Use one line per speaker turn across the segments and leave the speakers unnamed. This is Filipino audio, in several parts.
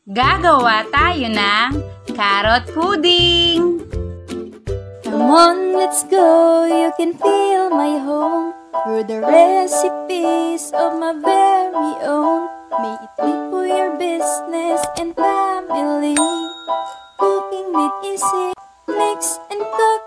Gagawa tayo ng carrot pudding!
Come on, let's go, you can feel my home through the recipes of my very own. May it be for your business and family. Cooking made easy, mix and cook.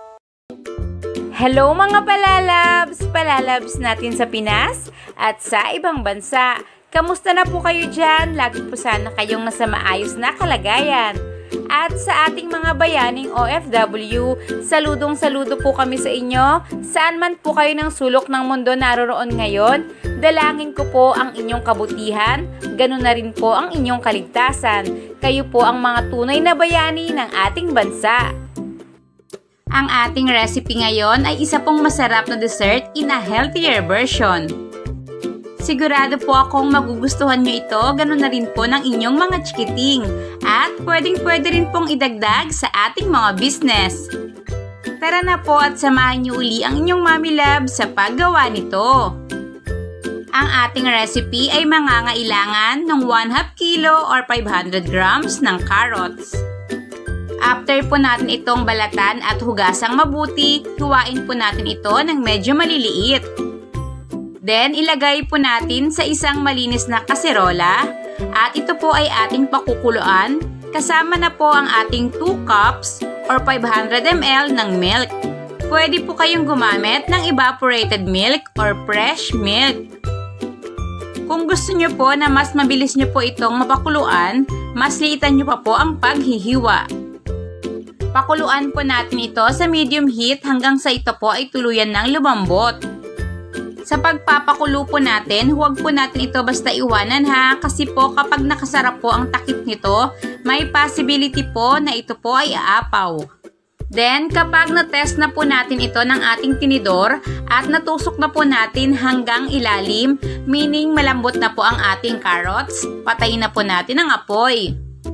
Hello mga palalabs natin sa Pinas at sa ibang bansa. Kamusta na po kayo dyan? Lagi po sana kayong nasa maayos na kalagayan. At sa ating mga bayaning OFW, saludong-saludo po kami sa inyo. Saan man po kayo ng sulok ng mundo naroroon ngayon, dalangin ko po ang inyong kabutihan, ganun na rin po ang inyong kaligtasan. Kayo po ang mga tunay na bayani ng ating bansa. Ang ating recipe ngayon ay isa pong masarap na dessert in a healthier version. Sigurado po akong magugustuhan nyo ito, ganun na rin po ng inyong mga chikiting. At pwedeng-pwede rin pong idagdag sa ating mga business. Tara na po at samahan nyo uli ang inyong Mommy Love sa paggawa nito. Ang ating recipe ay mangangailangan ng 1/2 kilo or 500 grams ng carrots. After po natin itong balatan at hugasang mabuti, hiwain po natin ito ng medyo maliliit. Then, ilagay po natin sa isang malinis na kaserola at ito po ay ating pakukuluan. Kasama na po ang ating 2 cups or 500 ml ng milk. Pwede po kayong gumamit ng evaporated milk or fresh milk. Kung gusto nyo po na mas mabilis nyo po itong mapakuluan, mas liitan nyo pa po ang paghihiwa. Pakuluan po natin ito sa medium heat hanggang sa ito po ay tuluyan ng lumambot. Sa pagpapakulo po natin, huwag po natin ito basta iwanan ha, kasi po kapag nakasarap po ang takip nito, may possibility po na ito po ay aapaw. Then, kapag na-test na po natin ito ng ating tinidor at natusok na po natin hanggang ilalim, meaning malambot na po ang ating carrots, patayin na po natin ang apoy.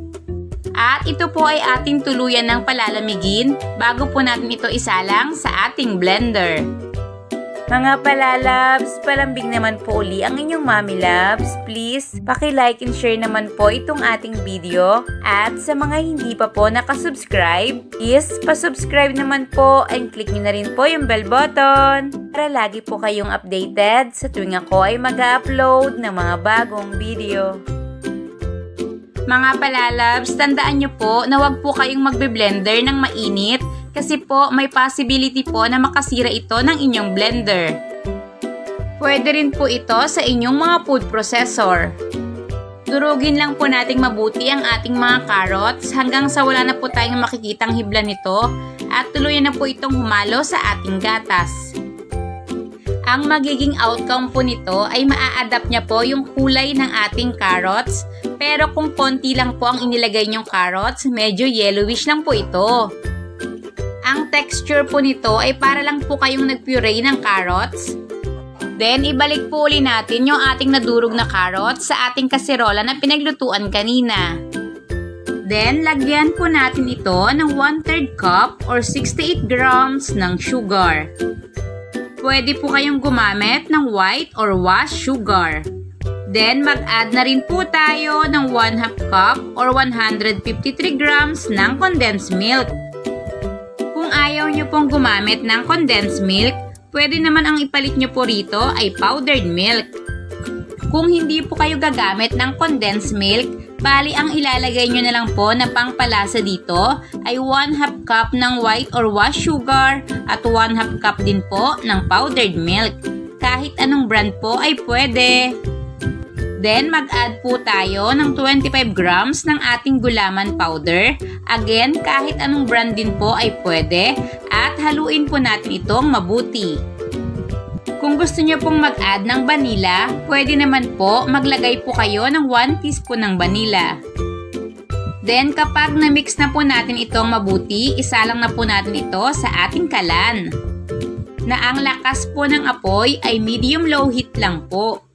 At ito po ay ating tuluyan ng palalamigin bago po natin ito isalang sa ating blender. Mga palalabs, palambing naman po uli ang inyong Mommy Loves. Please, paki-like and share naman po itong ating video. At sa mga hindi pa po nakasubscribe, is pa-subscribe naman po and click nyo na rin po yung bell button para lagi po kayong updated sa tuwing ako ay mag-upload ng mga bagong video. Mga palalabs, tandaan nyo po na huwag po kayong magbe-blender ng mainit kasi po may possibility po na makasira ito ng inyong blender. Pwede rin po ito sa inyong mga food processor. Durugin lang po nating mabuti ang ating mga carrots hanggang sa wala na po tayong makikitang hibla nito at tuluyan na po itong humalo sa ating gatas. Ang magiging outcome po nito ay maa-adapt niya po yung kulay ng ating carrots. Pero kung konti lang po ang inilagay nyong carrots, medyo yellowish lang po ito. Ang texture po nito ay para lang po kayong nag-puree ng carrots. Then, ibalik po uli natin yung ating nadurog na carrots sa ating kaserola na pinaglutuan kanina. Then, lagyan po natin ito ng 1/3 cup or 68 grams ng sugar. Pwede po kayong gumamit ng white or wash sugar. Then, mag-add na rin po tayo ng 1/2 cup or 153 grams ng condensed milk. Kung ayaw nyo pong gumamit ng condensed milk, pwede naman ang ipalit nyo po rito ay powdered milk. Kung hindi po kayo gagamit ng condensed milk, bali ang ilalagay nyo na lang po na pangpalasa dito ay 1/2 cup ng white or wash sugar at 1/2 cup din po ng powdered milk. Kahit anong brand po ay pwede. Then, mag-add po tayo ng 25 grams ng ating gulaman powder. Again, kahit anong brand din po ay pwede. At haluin po natin itong mabuti. Kung gusto nyo pong mag-add ng vanilla, pwede naman po maglagay po kayo ng 1 teaspoon ng vanilla. Then, kapag na-mix na po natin itong mabuti, isalang na po natin ito sa ating kalan. Na ang lakas po ng apoy ay medium-low heat lang po.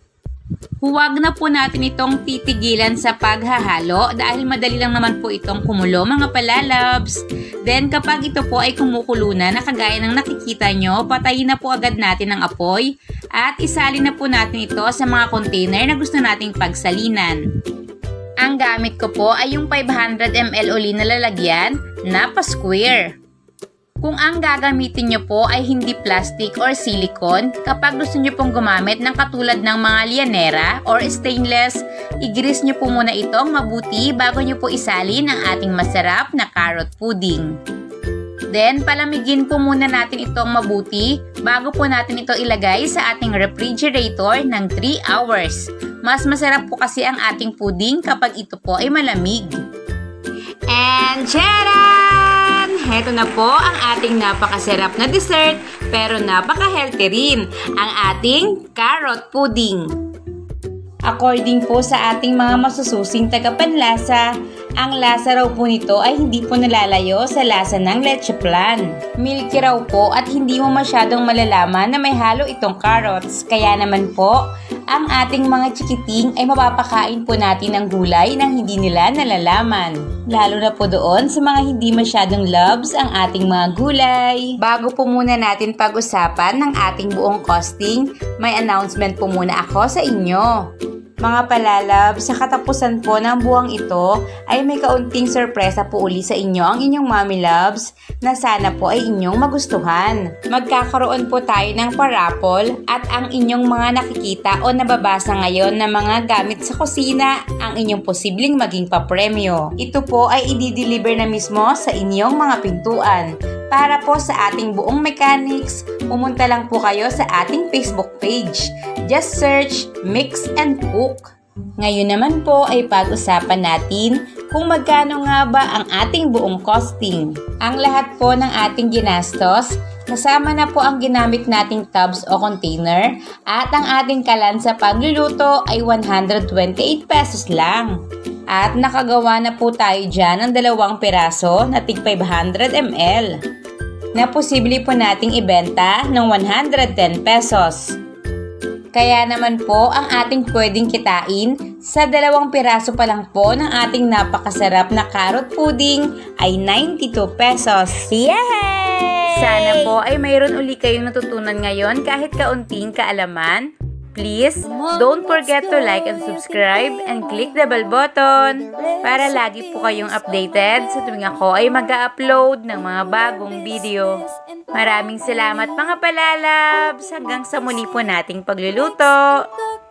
Huwag na po natin itong titigilan sa paghahalo dahil madali lang naman po itong kumulo mga palalabs. Then kapag ito po ay kumukulo na kagaya ng nakikita nyo, patayin na po agad natin ang apoy at isalin na po natin ito sa mga container na gusto nating pagsalinan. Ang gamit ko po ay yung 500 ml uli na lalagyan na pa-square. Kung ang gagamitin nyo po ay hindi plastic or silicone, kapag gusto nyo pong gumamit ng katulad ng mga lianera or stainless, i-grease nyo po muna itong mabuti bago nyo po isalin ang ating masarap na carrot pudding. Then, palamigin po muna natin itong mabuti bago po natin ito ilagay sa ating refrigerator ng 3 hours. Mas masarap po kasi ang ating pudding kapag ito po ay malamig. And charan! Heto na po ang ating napakasarap na dessert pero napaka-healthy rin, ang ating carrot pudding. According po sa ating mga masususing tagapanlasa, ang lasa raw po nito ay hindi po nalalayo sa lasa ng leche flan. Milky raw po at hindi mo masyadong malalaman na may halo itong carrots. Kaya naman po, ang ating mga chikiting ay mapapakain po natin ng gulay nang hindi nila nalalaman. Lalo na po doon sa mga hindi masyadong loves ang ating mga gulay. Bago po muna natin pag-usapan ng ating buong costing, may announcement po muna ako sa inyo. Mga palalab, sa katapusan po ng buwang ito ay may kaunting sorpresa po uli sa inyo ang inyong mommy loves na sana po ay inyong magustuhan. Magkakaroon po tayo ng parapol at ang inyong mga nakikita o nababasa ngayon na mga gamit sa kusina ang inyong posibleng maging papremyo. Ito po ay i-deliver na mismo sa inyong mga pintuan. Para po sa ating buong mechanics, pumunta lang po kayo sa ating Facebook page. Just search Mix and Cook. Ngayon naman po ay pag-usapan natin kung magkano nga ba ang ating buong costing. Ang lahat po ng ating ginastos, kasama na po ang ginamit nating tubs o container at ang ating kalan sa pagluluto ay 128 pesos lang. At nakagawa na po tayo dyan ng 2 piraso na tig 500 ml na posible po nating ibenta ng 110 pesos. Kaya naman po ang ating pwedeng kitain sa 2 piraso pa lang po ng ating napakasarap na carrot pudding ay 92 pesos. Yay! Sana po ay mayroon uli kayong natutunan ngayon kahit kaunting kaalaman. Please, don't forget to like and subscribe and click the bell button para lagi po kayong updated sa tuwing ako ay mag-upload ng mga bagong video. Maraming salamat mga palalabs! Hanggang sa muli po nating pagluluto!